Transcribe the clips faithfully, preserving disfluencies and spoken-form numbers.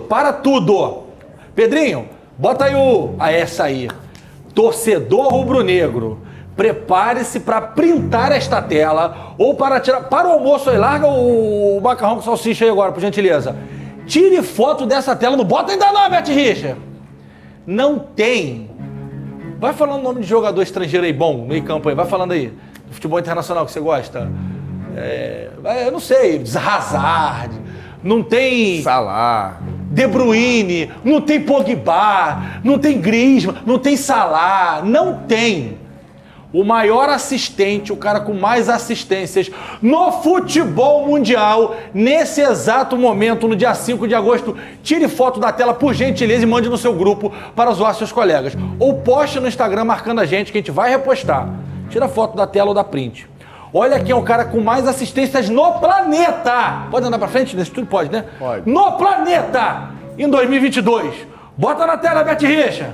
para tudo. Pedrinho, bota aí o... Ah, essa aí. Torcedor rubro-negro, prepare-se para printar esta tela ou para tirar... Para o almoço aí, larga o macarrão com salsicha aí agora, por gentileza. Tire foto dessa tela, não bota ainda não, Beth Richa. Não tem. Vai falando o nome de jogador estrangeiro aí bom, meio campo aí, vai falando aí. Do futebol internacional que você gosta. É... Eu não sei, Hazard, não tem... Salah. De Bruyne, não tem Pogba, não tem Griezmann, não tem Salah, não tem. O maior assistente, o cara com mais assistências no futebol mundial, nesse exato momento, no dia cinco de agosto, tire foto da tela, por gentileza, e mande no seu grupo para zoar seus colegas. Ou poste no Instagram marcando a gente, que a gente vai repostar. Tira a foto da tela ou da print. Olha quem é o cara com mais assistências no planeta. Pode andar pra frente? Nesse tudo pode, né? Pode. No planeta, em dois mil e vinte e dois. Bota na tela, Beth Richa.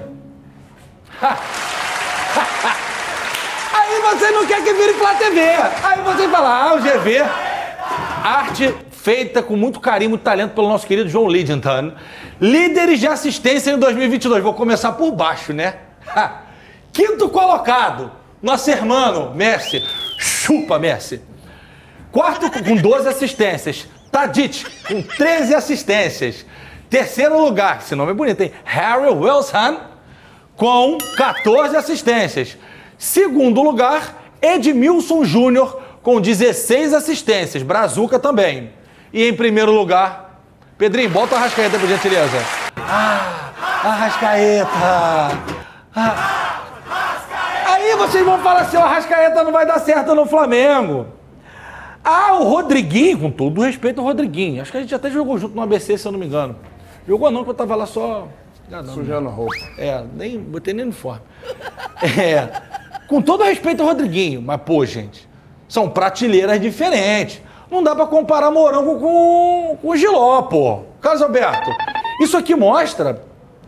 Aí você não quer que vire Flá T V. Aí você fala, ah, o G V. Arte feita com muito carinho, muito talento pelo nosso querido João Lidenthal. Líderes de assistência em dois mil e vinte e dois. Vou começar por baixo, né? Quinto colocado, nosso irmão, Messi. Chupa, Messi. Quarto com doze assistências. Tadic, com treze assistências. Terceiro lugar, esse nome é bonito, hein? Harry Wilson, com quatorze assistências. Segundo lugar, Edmilson Júnior, com dezesseis assistências. Brazuca também. E em primeiro lugar, Pedrinho, bota a Arrascaeta, por gentileza. Ah, Arrascaeta. Ah. Aí vocês vão falar assim, o Arrascaeta não vai dar certo no Flamengo. Ah, o Rodriguinho, com todo o respeito ao Rodriguinho. Acho que a gente até jogou junto no A B C, se eu não me engano. Jogou não, porque eu tava lá só... Sujando a roupa. É, nem botei nem uniforme. É, com todo o respeito ao Rodriguinho, mas, pô, gente, são prateleiras diferentes. Não dá pra comparar Morango com, com o Giló, pô. Carlos Alberto, isso aqui mostra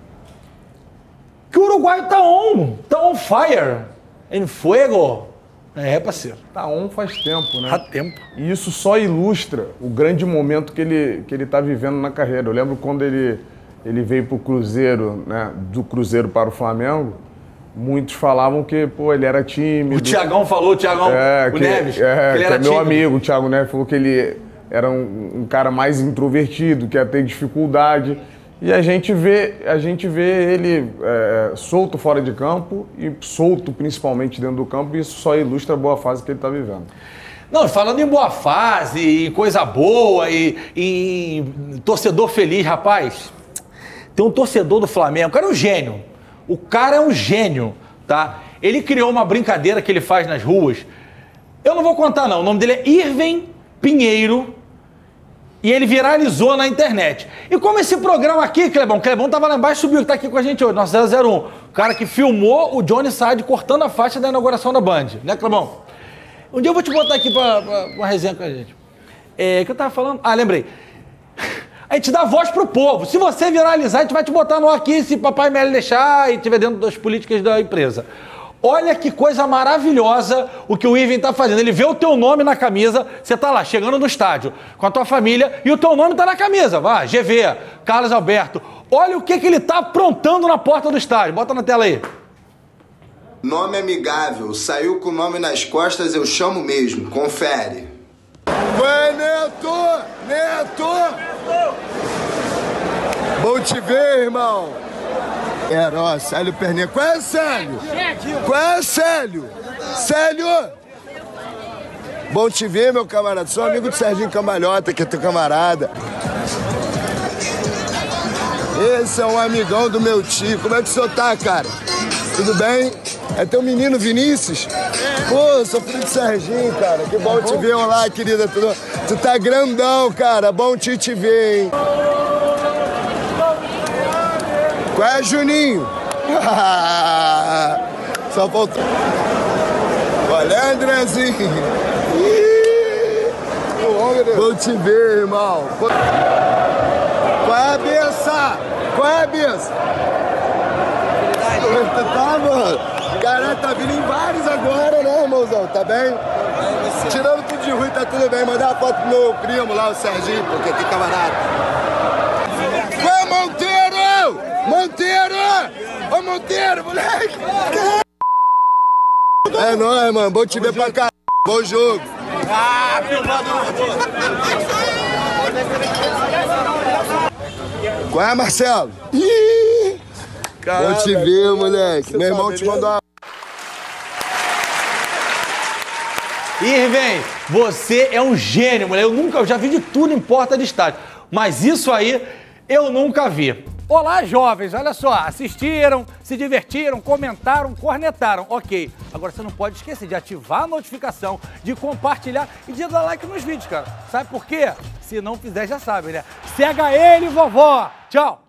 que o uruguaio tá on, tá on fire, em fuego. É, parceiro. Tá on faz tempo, né? Há tempo. E isso só ilustra o grande momento que ele, que ele tá vivendo na carreira. Eu lembro quando ele, ele veio pro Cruzeiro, né? Do Cruzeiro para o Flamengo, muitos falavam que, pô, ele era tímido. O Thiagão falou, o Thiagão, é, o que, Neves, é, que ele que era é meu tímido. amigo, o Thiago Neves, falou que ele era um, um cara mais introvertido, que ia ter dificuldade. E a gente vê, a gente vê ele é, solto fora de campo e solto principalmente dentro do campo, e isso só ilustra a boa fase que ele está vivendo. Não, falando em boa fase, em coisa boa, e em torcedor feliz, rapaz, tem um torcedor do Flamengo, o cara é um gênio, o cara é um gênio, tá? Ele criou uma brincadeira que ele faz nas ruas, eu não vou contar não, o nome dele é Irving Pinheiro, e ele viralizou na internet. E como esse programa aqui, Clebão, Clebão tava lá embaixo, subiu, tá aqui com a gente hoje, nosso zero zero um. O cara que filmou o Johnny Sade cortando a faixa da inauguração da Band. Né, Clebão? Um dia eu vou te botar aqui pra, pra uma resenha com a gente. É, o que eu tava falando? Ah, lembrei. A gente dá voz pro povo. Se você viralizar, a gente vai te botar no ar aqui, se papai Meli deixar e estiver dentro das políticas da empresa. Olha que coisa maravilhosa o que o Irving tá fazendo. Ele vê o teu nome na camisa, você tá lá, chegando no estádio, com a tua família, e o teu nome tá na camisa. Vai, G V, Carlos Alberto. Olha o que que ele tá aprontando na porta do estádio. Bota na tela aí. Nome amigável, saiu com o nome nas costas, eu chamo mesmo. Confere. Vai, Neto! Neto! Bom te ver, irmão. Herói, Célio Perninha. Qual é, Célio? Qual é, Célio? Célio! Bom te ver, meu camarada. Sou amigo do Serginho Cambalhota, que é teu camarada. Esse é um amigão do meu tio. Como é que o senhor tá, cara? Tudo bem? É teu menino Vinícius? Pô, sou filho do Serginho, cara. Que bom te ver. Olá, querida. Tu, tu tá grandão, cara. Bom te te ver, hein? Qual é, Juninho? Só faltou. Olha, Andrezinho. Vou te ver, irmão. Qual é a benção? Qual é a benção? Tá, mano? Caralho, tá vindo em vários agora, né, irmãozão? Tá bem? Tirando tudo de ruim, tá tudo bem. Mandar uma foto pro meu primo lá, o Serginho, porque tem camarada. Qual é, Ô, Monteiro, moleque! É nóis, mano. Bom te ver pra cá. Bom jogo. Ah, qual é, Marcelo? Ih, bom te ver, moleque. Meu irmão te mandou uma... Irving, você é um gênio, moleque. Eu nunca, eu já vi de tudo em porta de estádio. Mas isso aí, eu nunca vi. Olá, jovens, olha só, assistiram, se divertiram, comentaram, cornetaram, ok. Agora você não pode esquecer de ativar a notificação, de compartilhar e de dar like nos vídeos, cara. Sabe por quê? Se não fizer, já sabe, né? Cega ele, vovó! Tchau!